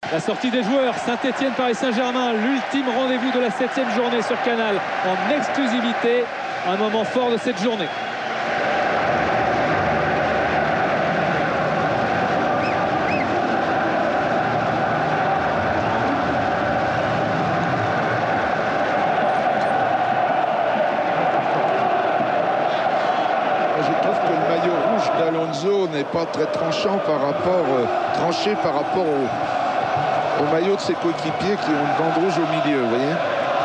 La sortie des joueurs, Saint-Etienne, Paris Saint-Germain, l'ultime rendez-vous de la 7e journée sur Canal en exclusivité. Un moment fort de cette journée. Je trouve que le maillot rouge d'Alonso n'est pas très tranché par rapport au maillot de ses coéquipiers qui ont une bande rouge au milieu, vous voyez.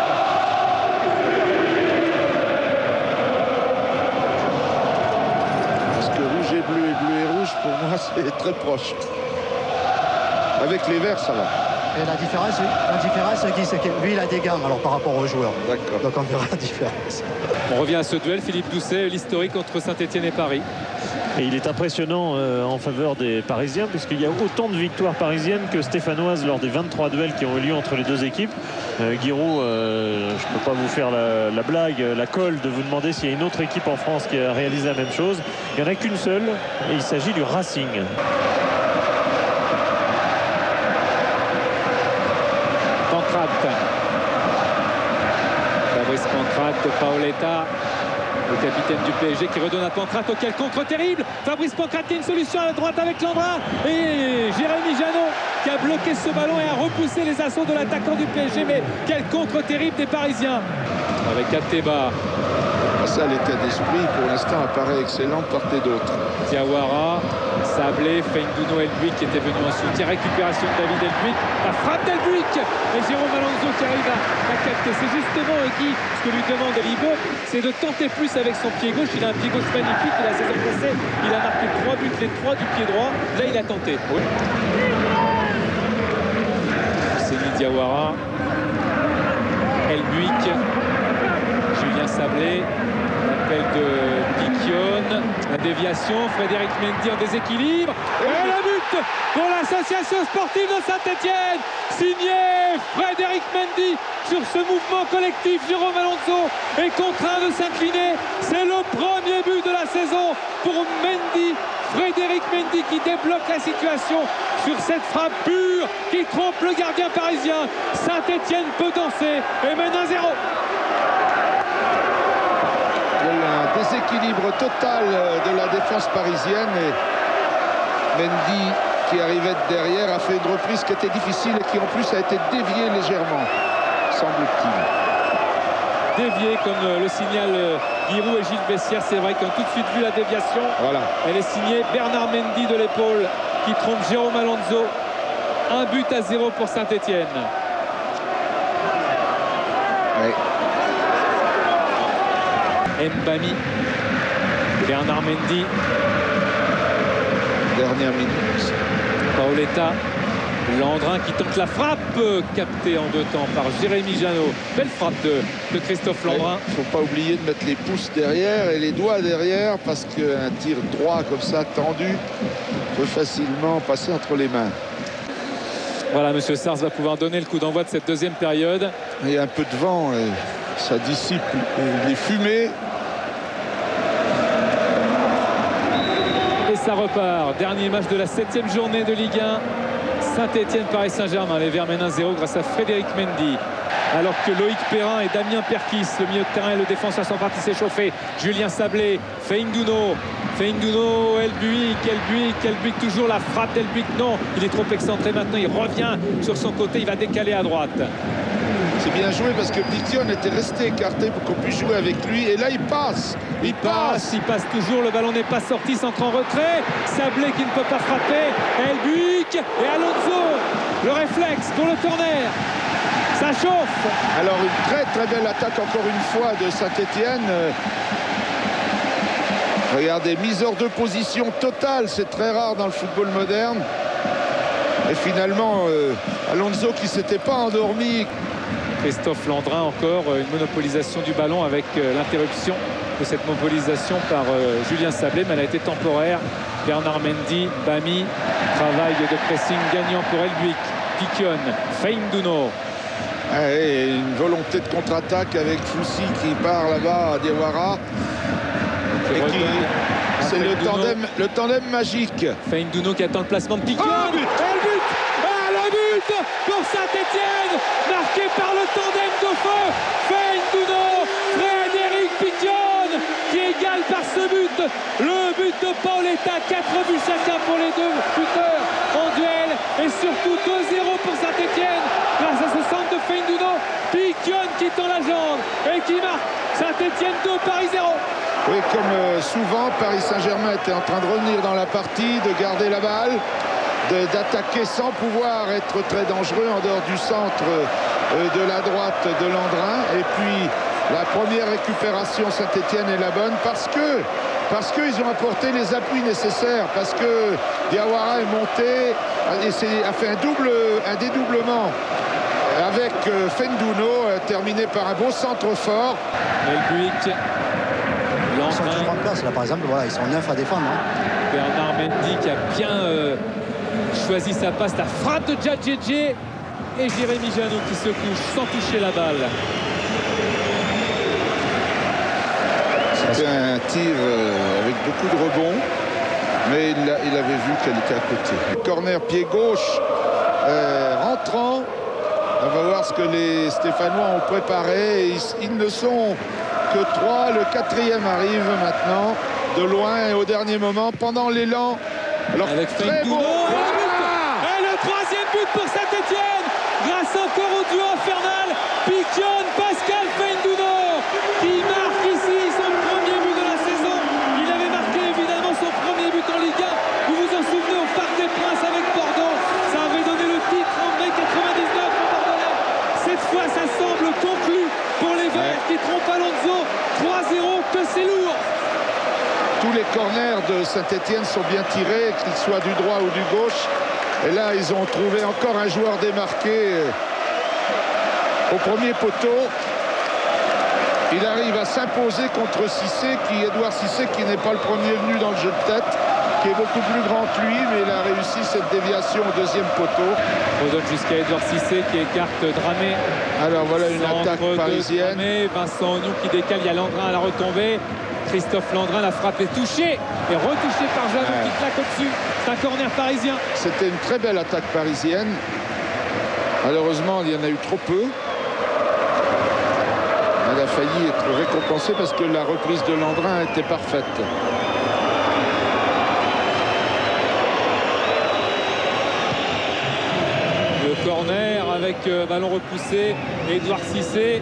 Parce que rouge et bleu et rouge, pour moi, c'est très proche. Avec les verts, ça va. Et la différence, c'est que lui, il a des gants alors, par rapport aux joueurs. D'accord. Donc on verra la différence. On revient à ce duel, Philippe Doucet, l'historique entre Saint-Etienne et Paris. Et il est impressionnant en faveur des Parisiens, puisqu'il y a autant de victoires parisiennes que stéphanoises lors des 23 duels qui ont eu lieu entre les deux équipes. Giroud, je ne peux pas vous faire la blague, la colle de vous demander s'il y a une autre équipe en France qui a réalisé la même chose. Il n'y en a qu'une seule, et il s'agit du Racing. Fabrice Pancrate de Paoletta, le capitaine du PSG qui redonne à Pancrate. Oh, quel contre terrible! Fabrice Pancrate qui a une solution à la droite avec Landrin et Jérémy Janot qui a bloqué ce ballon et a repoussé les assauts de l'attaquant du PSG. Mais quel contre terrible des Parisiens avec Ateba. Ça, l'état d'esprit pour l'instant apparaît excellent de part et d'autre. Diawara, Sablé, Feindouno, Elbuik qui était venu en soutien. Récupération de David Elbuik. La frappe d'Elbuik et Jérôme Alonso qui arrive à capter. C'est justement ce que lui demande Libo, c'est de tenter plus avec son pied gauche. Il a un pied gauche magnifique. La saison passée, il a marqué 3 buts, les 3 du pied droit. Là, il a tenté. Oui. C'est Diawara, Elbuik, Julien Sablé. L'appel de Piquion, la déviation, Frédéric Mendy en déséquilibre. Et le but pour l'association sportive de Saint-Etienne, signé Frédéric Mendy. Sur ce mouvement collectif, Jérôme Alonso est contraint de s'incliner. C'est le premier but de la saison pour Mendy. Frédéric Mendy qui débloque la situation sur cette frappe pure qui trompe le gardien parisien. Saint-Etienne peut danser et mène 1-0. Un déséquilibre total de la défense parisienne et Mendy qui arrivait de derrière a fait une reprise qui était difficile et qui en plus a été déviée légèrement, semble-t-il. Déviée comme le signale Giroud et Gilles Bessière. C'est vrai qu'on a tout de suite vu la déviation. Voilà. Elle est signée Bernard Mendy de l'épaule qui trompe Jérôme Alonso. 1-0 pour Saint-Etienne. Oui. Mbami, Bernard Mendy, dernière minute. Paoletta, Landrin qui tente la frappe, captée en 2 temps par Jérémy Janot. Belle frappe de Christophe Landrin. Il ne faut pas oublier de mettre les pouces derrière et les doigts derrière parce qu'un tir droit comme ça tendu peut facilement passer entre les mains. Voilà, monsieur Sars va pouvoir donner le coup d'envoi de cette deuxième période. Il y a un peu de vent et ça dissipe les fumées. Et ça repart. Dernier match de la 7e journée de Ligue 1. Saint-Etienne, Paris Saint-Germain. Les Verts mènent 1-0 grâce à Frédéric Mendy. Alors que Loïc Perrin et Damien Perkis, le milieu de terrain et le défenseur, sont partis s'échauffer. Julien Sablé, Feindouno, Elbuik, toujours la frappe d'Elbuik. Non, il est trop excentré maintenant. Il revient sur son côté. Il va décaler à droite. C'est bien joué parce que Piquion était resté écarté pour qu'on puisse jouer avec lui. Et là, il passe. Il passe toujours. Le ballon n'est pas sorti. Centre en retrait. Sablé qui ne peut pas frapper. Elbuik et Alonso. Le réflexe pour le corner. Ça chauffe. Alors, une très belle attaque encore une fois de Saint-Etienne. Regardez, mise hors de position totale. C'est très rare dans le football moderne. Et finalement, Alonso qui ne s'était pas endormi. Christophe Landrin, encore une monopolisation du ballon avec l'interruption de cette monopolisation par Julien Sablé, mais elle a été temporaire. Bernard Mendy, Bami, travail de pressing gagnant pour Elbuik, Piquion, Feindouno. Et une volonté de contre-attaque avec Foussi qui part là-bas à Diawara. C'est le tandem magique. Feindouno qui attend le placement de Piquion. Le but pour Saint-Etienne, marqué par le tandem de feu, Feindouno, Frédéric Piquion, qui égale par ce but le but de Paoletta. 4 buts chacun pour les deux buteurs en duel, et surtout 2-0 pour Saint-Etienne grâce à ce centre de Feindouno. Piquion qui tend la jambe et qui marque. Saint-Etienne 2, Paris 0. Oui, comme souvent, Paris Saint-Germain était en train de revenir dans la partie, de garder la balle, d'attaquer sans pouvoir être très dangereux en dehors du centre de la droite de Landrin. Et puis la première récupération, Saint-Etienne est la bonne parce qu'ils ont apporté les appuis nécessaires, parce que Diawara est monté et a fait un dédoublement avec Feindouno, terminé par un beau centre fort. Melbuik, Ils sont toujours en place là, par exemple, voilà, ils sont 9 à défendre. Bernard Mendy qui a bien choisi sa passe, la frappe de Djadjedje et Jérémy Janot qui se couche sans toucher la balle. C'était un tir avec beaucoup de rebonds, mais il avait vu qu'elle était à côté. Corner pied gauche rentrant. On va voir ce que les Stéphanois ont préparé. Ils ne sont que 3. Le 4e arrive maintenant de loin et au dernier moment pendant l'élan. Alors avec Feindouno et le 3e but pour Saint-Etienne grâce encore au duo infernal Piquion, Pascal Feindouno qui marque ici son premier but de la saison. Il avait marqué évidemment son premier but en Ligue 1. Vous vous en souvenez au Parc des Princes avec Bordeaux. Ça avait donné le titre en mai 99 au Bordelais. Cette fois ça semble conclu pour les Verts qui trompent Alonso. 3-0, que c'est lourd. Tous les corners de Saint-Etienne sont bien tirés, qu'ils soient du droit ou du gauche. Et là, ils ont trouvé encore un joueur démarqué au premier poteau. Il arrive à s'imposer contre Édouard Cissé, qui n'est pas le premier venu dans le jeu de tête, qui est beaucoup plus grand que lui, mais il a réussi cette déviation au 2e poteau. On donne jusqu'à Édouard Cissé qui écarte Dramé. Alors voilà une attaque parisienne. Dramé, Vincent Ognou qui décale, il y a Landrin à la retombée. Christophe Landrin, la frappe est touchée et retouchée par Janot qui claque au-dessus. C'est un corner parisien. C'était une très belle attaque parisienne. Malheureusement, il y en a eu trop peu. Elle a failli être récompensée parce que la reprise de Landrin était parfaite. Le corner avec ballon repoussé, Édouard Cissé.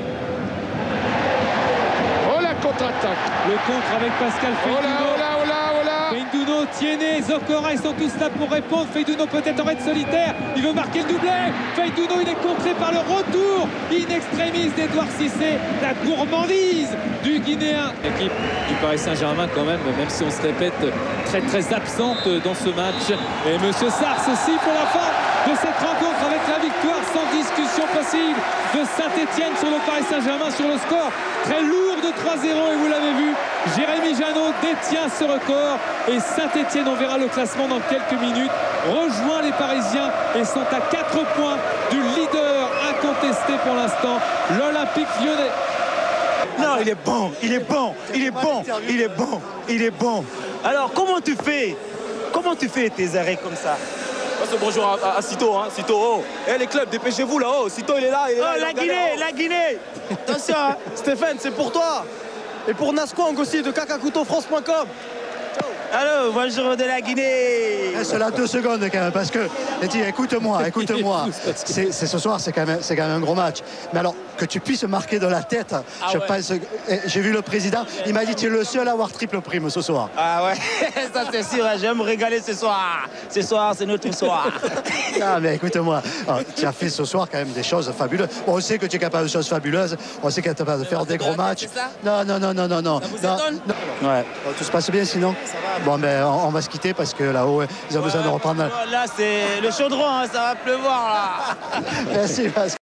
Contre-attaque. Le contre avec Pascal Feindouno. Feindouno, Tiennet, Zokora, ils sont tous là pour répondre. Feindouno peut-être en raid solitaire. Il veut marquer le doublé. Feindouno, il est contré par le retour in extremis d'Édouard Cissé. La gourmandise du Guinéen. L'équipe du Paris Saint-Germain quand même si on se répète, très absente dans ce match. Et Monsieur Sars aussi pour la fin de cette rencontre avec la victoire sans discussion possible de Saint-Etienne sur le Paris Saint-Germain sur le score très lourd de 3-0. Et vous l'avez vu, Jérémy Janot détient ce record et Saint-Etienne, on verra le classement dans quelques minutes, rejoint les Parisiens et sont à 4 points du leader incontesté pour l'instant, l'Olympique Lyonnais. Non, il est bon, il est bon, il est bon, il est bon, il est bon. Alors comment tu fais tes arrêts comme ça? Bonjour à Cito, hein. Cito, oh. Eh, les clubs, dépêchez-vous là-haut. Cito, il est là. Oh, la Guinée. Attention, hein. Stéphane, c'est pour toi. Et pour Nasquang aussi, de cacacoutofrance.com. Allô, bonjour de la Guinée. Cela 2 secondes quand même, parce que écoute-moi, c'est ce soir, c'est quand même un gros match. Mais alors que tu puisses marquer de la tête, je pense. J'ai vu le président, il m'a dit tu es le seul à avoir triple prime ce soir. Ah ouais, ça c'est sûr, je vais me régaler ce soir. Ce soir, c'est notre soir. Ah mais écoute-moi, tu as fait ce soir quand même des choses fabuleuses. Bon, on sait que tu es capable de choses fabuleuses, on sait que tu es capable de faire des gros matchs. Non. Ouais. Tout se passe bien sinon? Bon, ben on va se quitter parce que là-haut, ils ont besoin de reprendre. Là, c'est le chaudron, hein, ça va pleuvoir là. Merci.